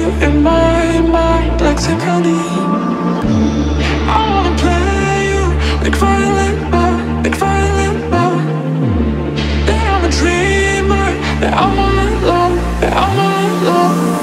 in my mind like symphony. I wanna play you like violin, like violin. That I'm a dreamer, that I'm all alone, that I'm all alone.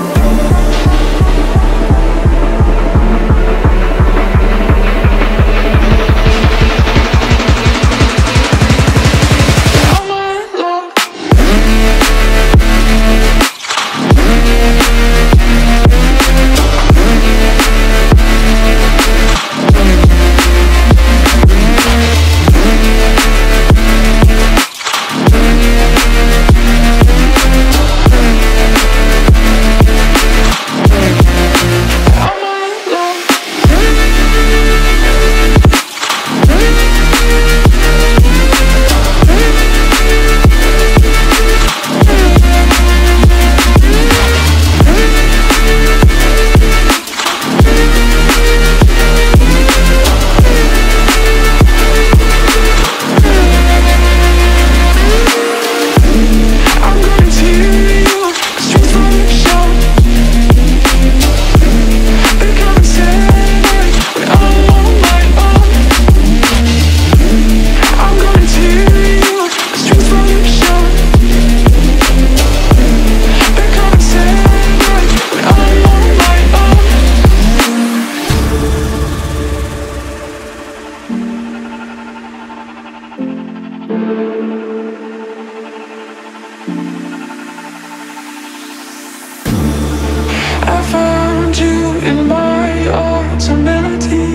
I found you in my arms, a melody.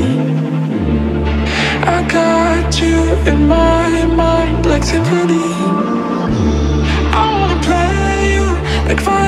I got you in my mind like symphony. I wanna play you like fire.